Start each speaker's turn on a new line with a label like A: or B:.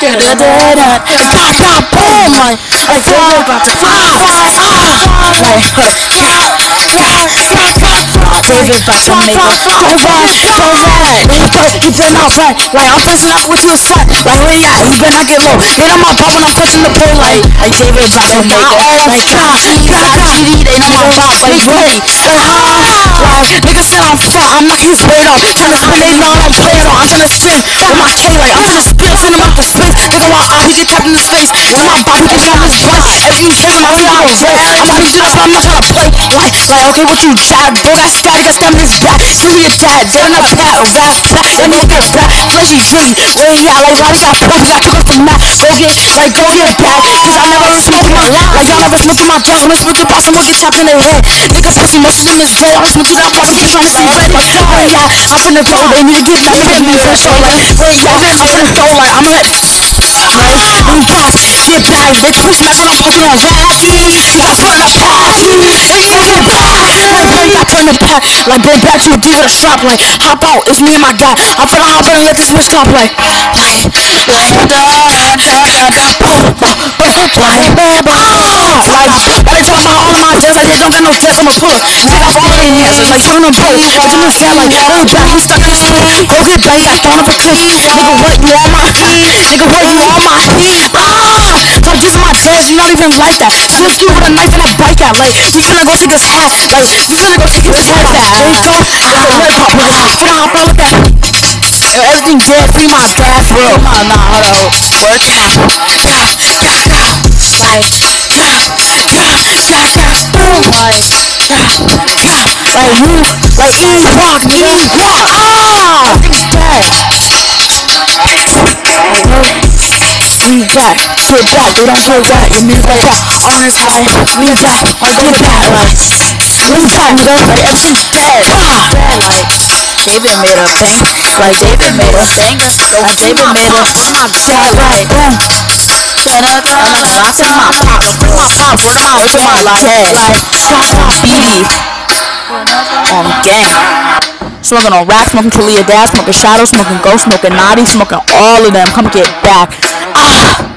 A: boom, like David about to David about to make a he been outside, like I'm pressing up with you son, like where you at? He better not get low. Hit on my pop when I'm touching the pole, like David about to make it, like GD, they know my pop, like really, like niggas said I'm fat, I'm knocking his weight off, trying to spin, they know I'm playing on, I'm trying to spin with my K, like I'm trying to spin, send him out the space, nigga while he get tapped in his face, with my body can get on his butt, every you say my feet on red, I'm trying to do this, but I'm not trying to play, like okay, what you jab, bro, got static, got stem in his back, give me a dad, dead in a pat, a rap, that nigga get back, fleshy drizzy, where he at, like Ronnie got puffy, got took off the mat, go get back, cause I never smoke my life, like y'all never smoke my drugs, when I smoke the boss, someone get chopped in their head, nigga pussy, most of them is dead, I'm smoking that boss, I'm trying to see ready, where he at, I'm finna go, they need to get back, they need to show, like, where he at, I'm finna go, like, I'm gonna them guys get back, they push me when I'm fucking on wacky. You got put in a party, and you get back. Like, you got put in a pack, like, go back to a deal with a shop, like, hop out, it's me and my guy. I'm finna hop in and let this bitch stop, like, every time I'm all of my dance, like, they don't got no dance, I'ma pull up. Take off all of their hands, like, turn them both. But then it's fat, like, go back, he stuck in his foot. Go get back, he got thrown up a cliff. Nigga, what, you on my nigga, what, you on my come this is my dance, you not even like that. Swift you with a knife and a bike out, like, we finna go take his hat, like, we finna go take his hat back. There you go, I got a red pop, nigga, finna hop out with that. Everything dead, free my dad, bro. Nah, hold on, work out. Like you, like E-Rock, E-Rock, everything's dead. We back, get back, they don't get back, you mean like that, on his high, we back, or get back, like, we back, nigga, like, everything's dead, like, David made a bang, like, David made a banger, like, David made a, like, boom, I'm like, I said my pop, word of mouth, like, BD, on gang. Smoking on Rack, smoking Kalia Dad, smoking Shadow, smoking Ghost, smoking Naughty, smoking all of them. Come get back.